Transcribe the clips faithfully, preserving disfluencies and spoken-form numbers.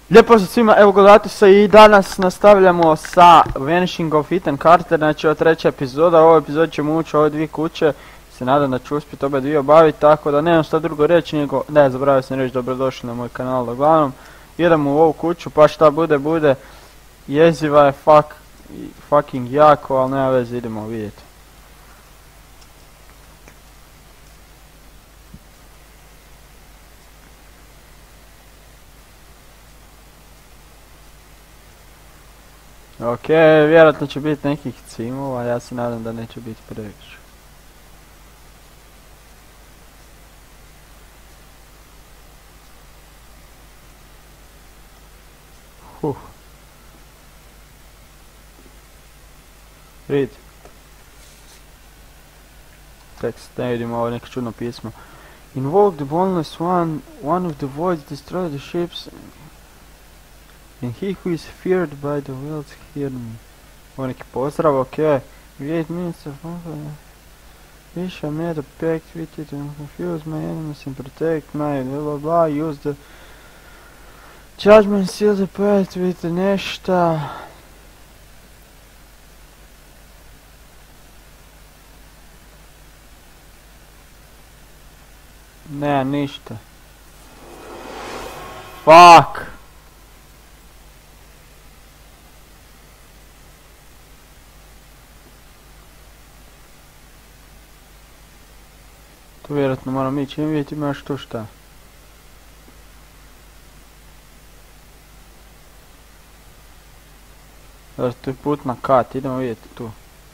Lijep pozdrav svima, evo Godatusa i danas nastavljamo sa Vanishing of Ethan Carter, znači ovo treća epizoda. U ovoj epizodi ćemo ući u ove dvije kuće, se nadam da ću uspjeti obe dvije obaviti, tako da nemam šta drugo reći nego, ne, zaboravio sam reći dobrodošli na moj kanal. Uglavnom, idemo u ovu kuću pa šta bude, bude. Jeziva je fuck, fucking jako, ali nema veze, idemo vidjeti. Ok, vjerojatno će biti nekih cimova, ja se nadam da neće biti previše. Huh. Read. Tekst, ne vidimo ovo neko čudno pismo. Invoke the boneless one, one of the voids destroy the ships. And he who is feared by the worlds hear me. Ovo neki pozdrav, ok. Eight minutes of we shall made a pact with it and confuse my enemies and protect my blah blah blah. Use the judgment, seal the pact with nešto. Ne, ništa. Fuck! Tu vjerojatno moram ići, im vidjeti imaš tu šta. Dobro, tu je put na kat, idemo vidjeti tu.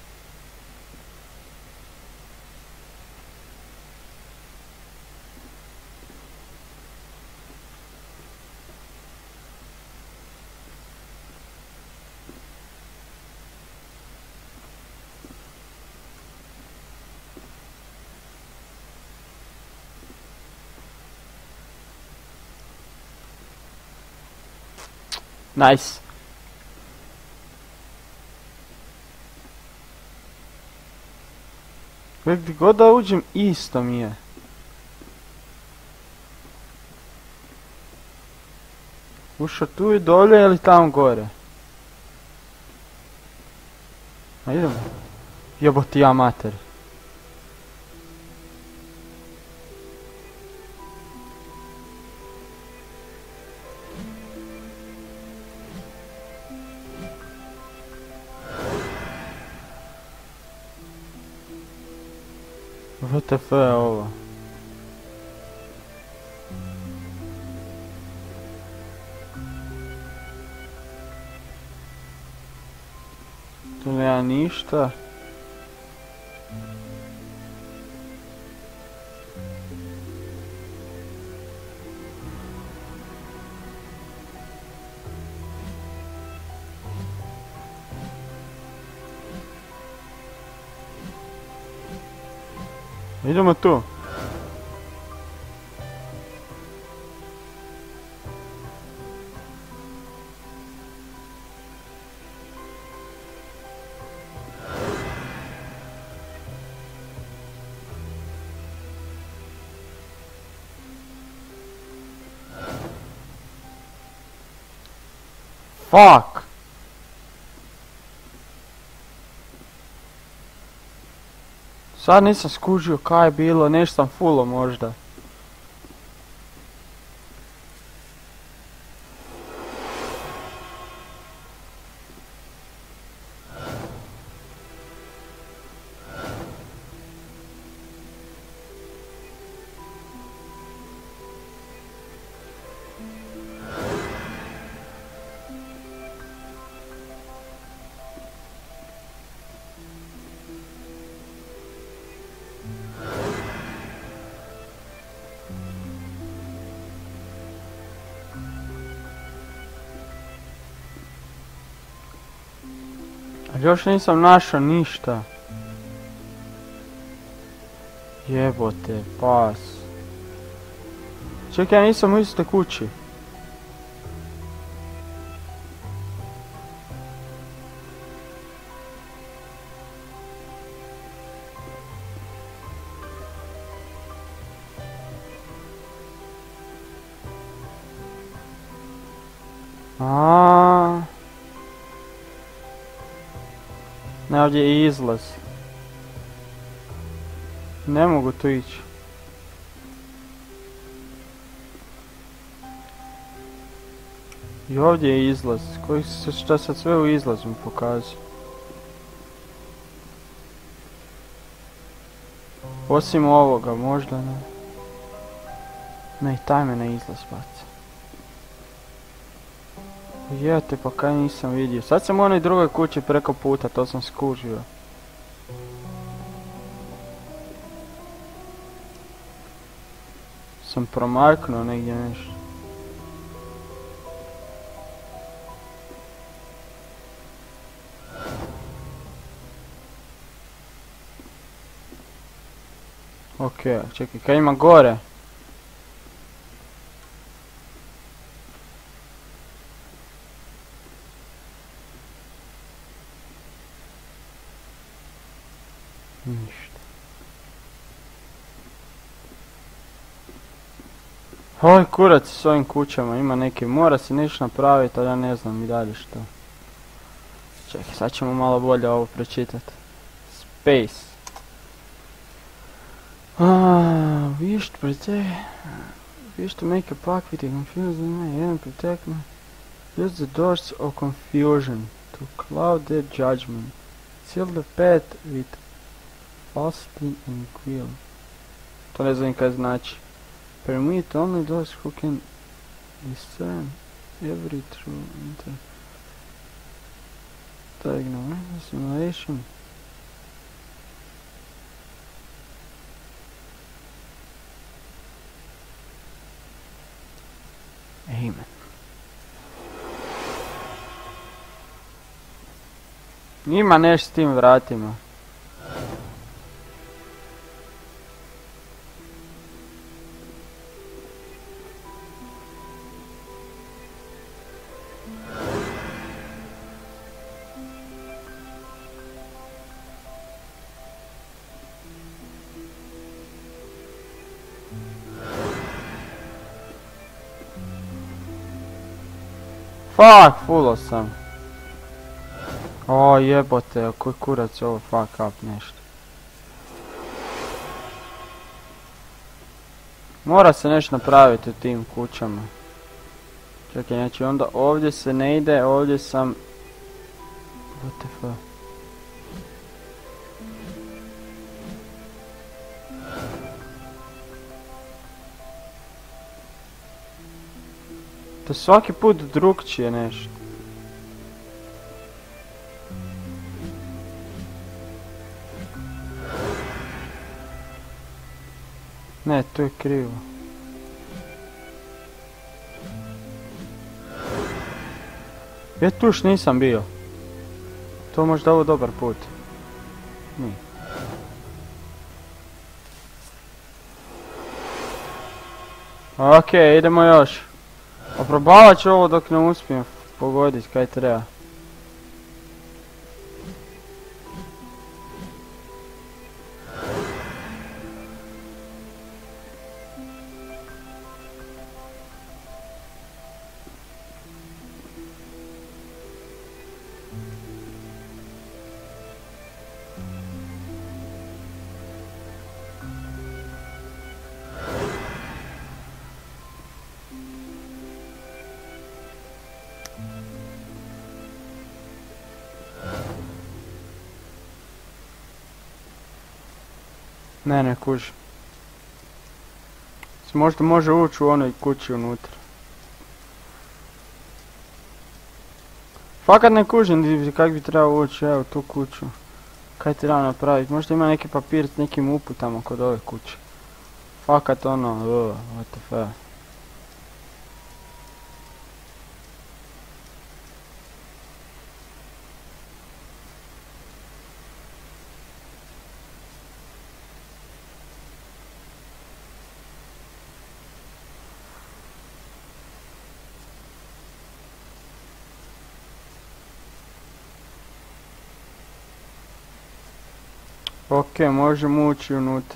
Nice. Gdje god da uđem isto mi je. Ušao tu i dolje ili tamo gore? A idemo. Jeboti ja mater. W T F je ovo? Tu nema ništa. Idemo tu. Fuck. Sad nisam skužio kaj je bilo, nešto sam fullo možda. Još nisam našao ništa. Jebote, pas. Čekaj, ja nisam u istoj kući. A. Ne, ovdje je izlaz. Ne mogu tu ići. I ovdje je izlaz. Koji se šta sad sve u izlazu mi pokazuje. Osim ovoga, možda ne. Ne, taj me na izlaz baca. Jete, pa kaj nisam vidio. Sad sam u onoj drugoj kući preko puta, to sam skužio. Sam promaknuo negdje nešto. Okej, okay, čekaj, kaj ima gore? Ništa. Oj, kurac s ovim kućama, ima neke, mora se nešto napraviti, ali ja ne znam i dalje što. Čekaj, sad ćemo malo bolje ovo pročitati. Space. Ah, wish to protect, wish to make a pact with the confusing and protect me. Use the doors of confusion to cloud their judgment. Seal the path with falsity and guilt. To ne znam kaj znači. Permit only those who can discern every true inter. Diagnosis, simulation. Amen. Ima nešto s tim vratima. Fuck, fullo sam. O jebote, koji kurac je ovo fuck up nešto. Mora se nešto napraviti u tim kućama. Čekaj, znači onda ovdje se ne ide, ovdje sam... What the fuck? To svaki put drugčije nešto. Ne, to je krivo. Ja tuš nisam bio. To možda ovo dobar put. Nije. Okej, idemo još. Oprobavat ću ovo dok ne uspijem pogoditi kaj treba. Ne, ne kuži. Možda može ući u onoj kući unutra. Fakat ne kužim kak bi trebao ući, evo tu kuću. Kaj treba napraviti? Možda ima neki papir s nekim uputama kod ove kuće. Fakat ono, uh, what the fuck. Ok, možemo ući unutra.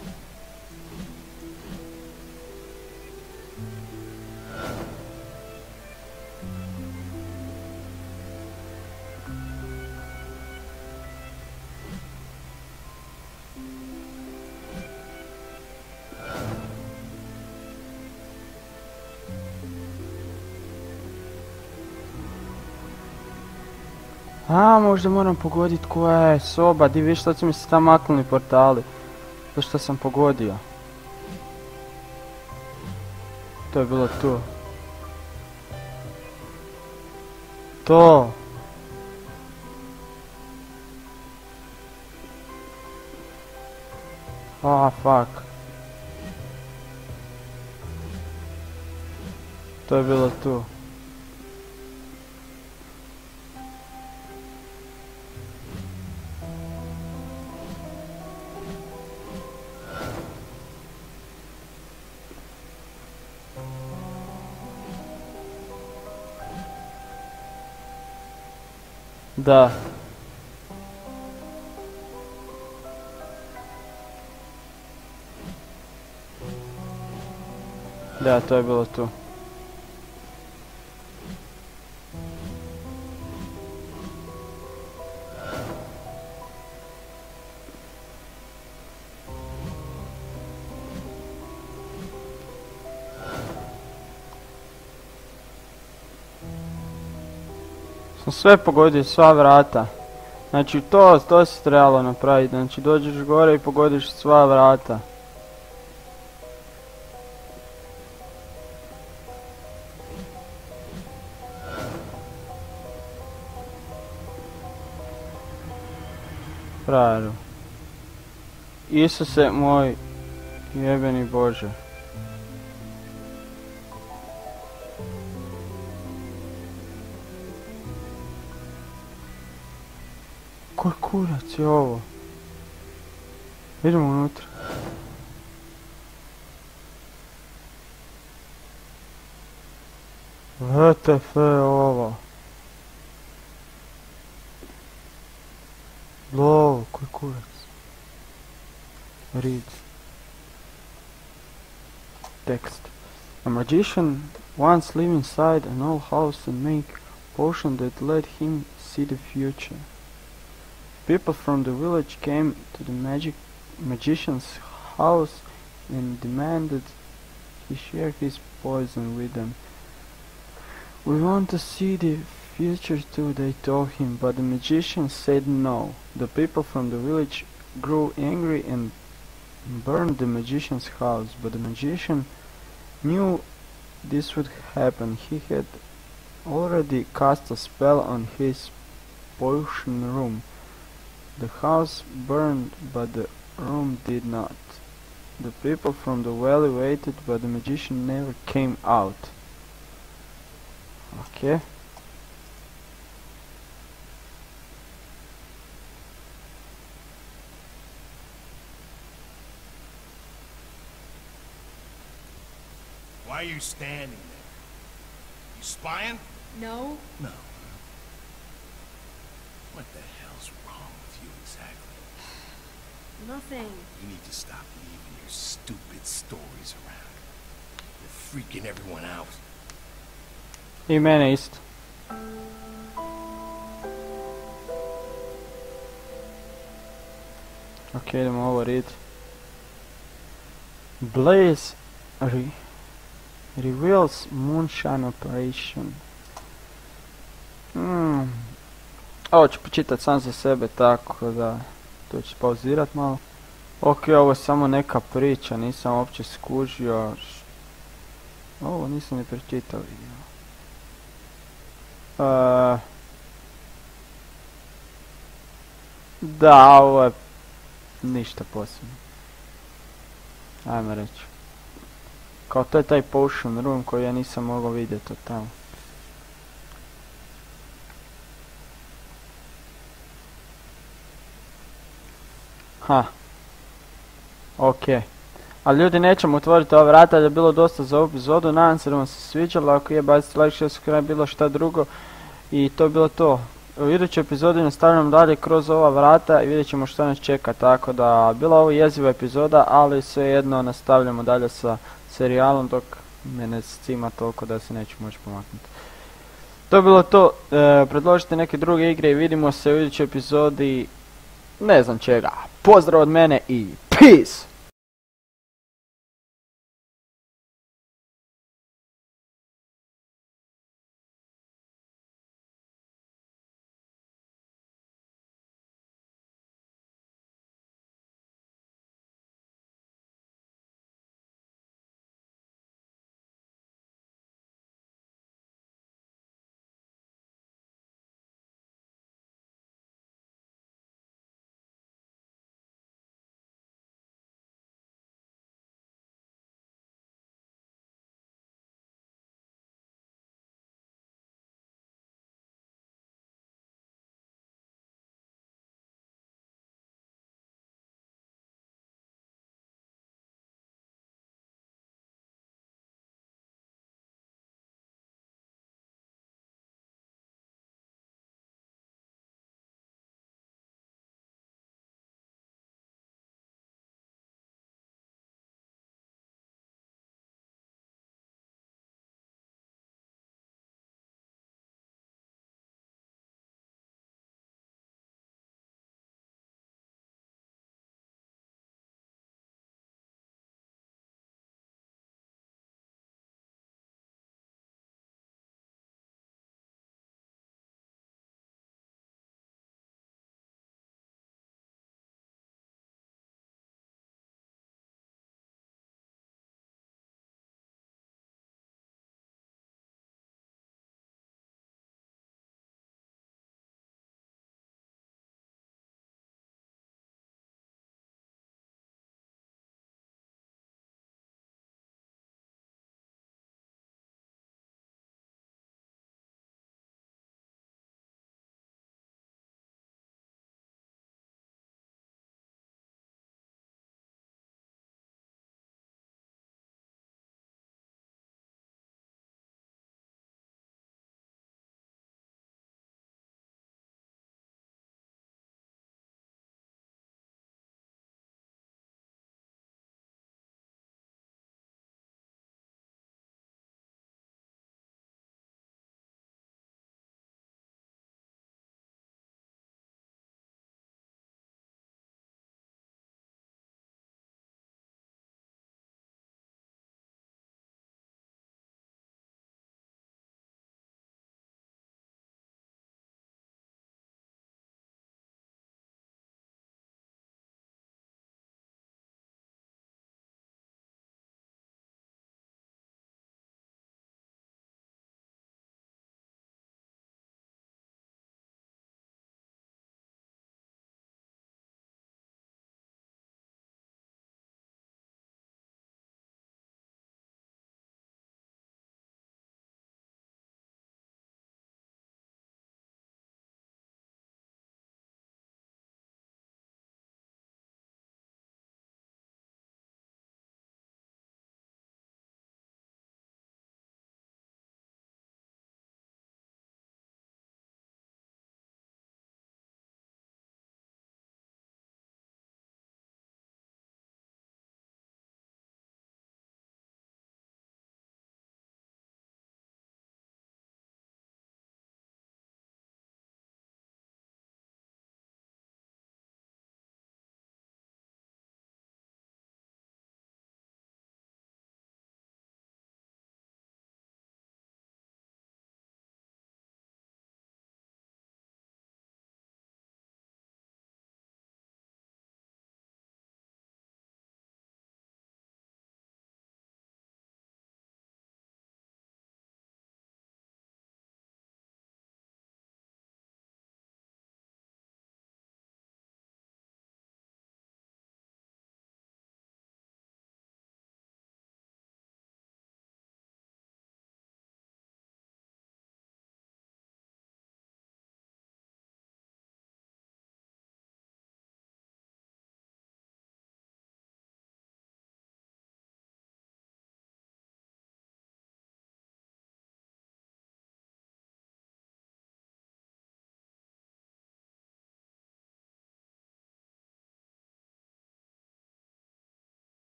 A, možda moram pogoditi koja je soba, di viš sad su mi se tam maknuli portali. To što sam pogodio. To je bilo tu. To. Ah, fuck. To je bilo tu. Da. Da, to je bilo tu. Sam sve pogodio, sva vrata. Znači to, to se trebalo napraviti, znači dođeš gore i pogodiš sva vrata. Frajeru. Isuse moj jebeni Bože. Koji kurac je ovo? Idemo unutra. V T F ovo. Lovo, koji kurac. Read. Text. A magician once lived inside an old house and make potion that let him see the future. People from the village came to the magic magician's house and demanded he share his poison with them. We want to see the future too, they told him, but the magician said no. The people from the village grew angry and burned the magician's house, but the magician knew this would happen. He had already cast a spell on his potion room. The house burned, but the room did not. The people from the valley waited, but the magician never came out. Okay. Why are you standing there? You spying? No. No. What the hell's wrong with you exactly? Nothing. You need to stop leaving your stupid stories around. You're freaking everyone out. I mene isto. Ok, idemo ovo read. Blaze re reveals moonshine operation. Hmm. Ovo ću počitat sam za sebe, tako da to ću pauzirat malo. Ok, ovo je samo neka priča, nisam uopće skužio. Ovo nisam ni pročitao vidio. Uh, da, ovo je ništa posebno. Ajmo reći. Kao to je taj potion room koji ja nisam mogao vidjeti od tamo. Ha. Ok. Ali ljudi, nećemo otvoriti ova vrata, jer je bilo dosta za ovu epizodu. Nadam se da vam se sviđalo. Ako je, bacite like, share, subscribe, bilo šta drugo. I to je bilo to. U idućoj epizodi nastavljamo dalje kroz ova vrata i vidjet ćemo što nas čeka. Tako da, bila ovo jeziva epizoda, ali svejedno nastavljamo dalje sa serijalom dok mene cima toliko da se neću moći pomaknuti. To je bilo to, e, predložite neke druge igre i vidimo se u idućoj epizodi ne znam čega. Pozdrav od mene i peace!